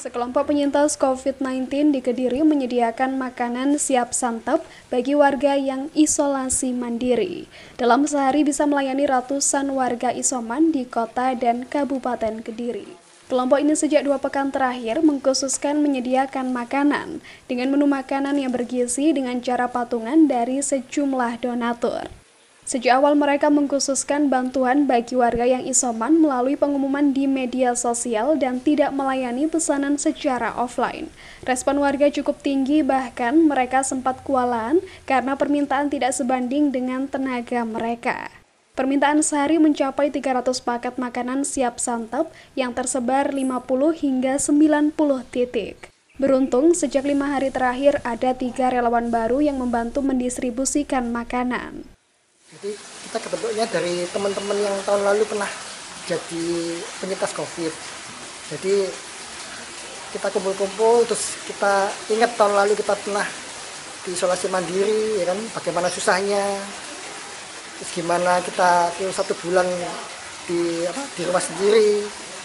Sekelompok penyintas COVID-19 di Kediri menyediakan makanan siap santap bagi warga yang isolasi mandiri. Dalam sehari bisa melayani ratusan warga isoman di kota dan Kabupaten Kediri. Kelompok ini sejak 2 pekan terakhir mengkhususkan menyediakan makanan dengan menu makanan yang bergizi dengan cara patungan dari sejumlah donatur. Sejak awal mereka mengkhususkan bantuan bagi warga yang isoman melalui pengumuman di media sosial dan tidak melayani pesanan secara offline. Respon warga cukup tinggi, bahkan mereka sempat kewalahan karena permintaan tidak sebanding dengan tenaga mereka. Permintaan sehari mencapai 300 paket makanan siap santap yang tersebar 50 hingga 90 titik. Beruntung, sejak 5 hari terakhir ada 3 relawan baru yang membantu mendistribusikan makanan. Jadi kita kebentuknya dari teman-teman yang tahun lalu pernah jadi penyintas COVID. Jadi kita kumpul-kumpul, terus kita ingat tahun lalu kita pernah diisolasi mandiri, ya kan? Bagaimana susahnya, terus gimana kita 1 bulan di rumah sendiri,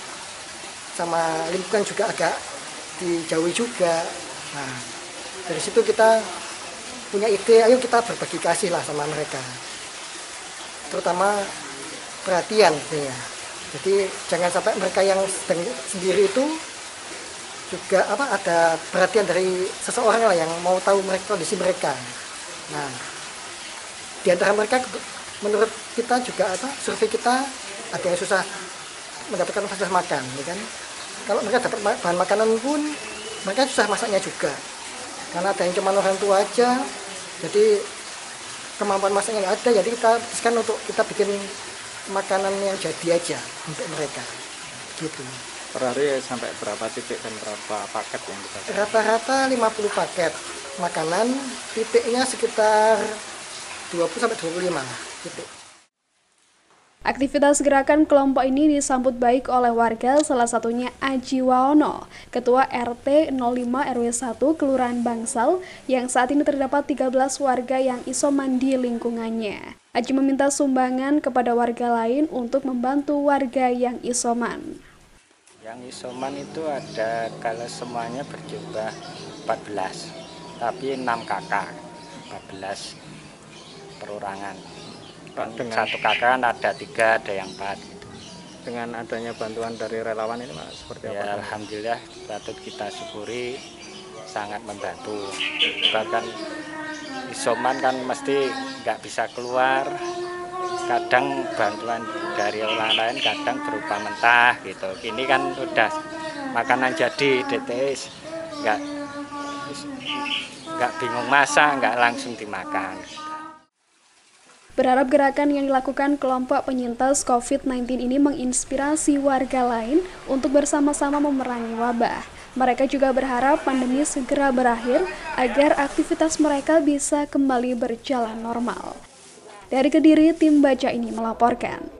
sama lingkungan juga agak dijauhi juga. Nah, dari situ kita punya ide, ayo kita berbagi kasih lah sama mereka. Terutama perhatian ya. Jadi jangan sampai mereka yang sedang sendiri itu juga ada perhatian dari seseorang lah yang mau tahu mereka kondisi mereka. Nah, di antara mereka menurut kita juga survei kita ada yang susah mendapatkan fasilitas makan, ya kan? Kalau mereka dapat bahan makanan pun mereka susah masaknya juga. Karena ada yang cuma orang tua aja. Jadi kemampuan masaknya nggak ada, jadi kita putuskan untuk kita bikin makanan yang jadi aja untuk mereka, gitu. Per hari sampai berapa titik dan berapa paket yang kita? Rata-rata 50 paket makanan, titiknya sekitar 20-25 titik. Aktivitas gerakan kelompok ini disambut baik oleh warga, salah satunya Aji Waono, Ketua RT 05 RW 1 Kelurahan Bangsal, yang saat ini terdapat 13 warga yang isoman di lingkungannya. Aji meminta sumbangan kepada warga lain untuk membantu warga yang isoman. Yang isoman itu ada kalau semuanya berjumlah 14, tapi 6 kakak, 14 perorangan. Dengan 1 kakak kan ada 3, ada yang 4 gitu. Dengan adanya bantuan dari relawan ini Mas, seperti apa? Ya, alhamdulillah patut kita syukuri, sangat membantu. Bahkan isoman kan mesti nggak bisa keluar, kadang bantuan dari orang lain kadang berupa mentah gitu. Ini kan udah makanan jadi, DTS nggak bingung masak, nggak langsung dimakan. Berharap gerakan yang dilakukan kelompok penyintas COVID-19 ini menginspirasi warga lain untuk bersama-sama memerangi wabah. Mereka juga berharap pandemi segera berakhir agar aktivitas mereka bisa kembali berjalan normal. Dari Kediri, tim Baca Ini melaporkan.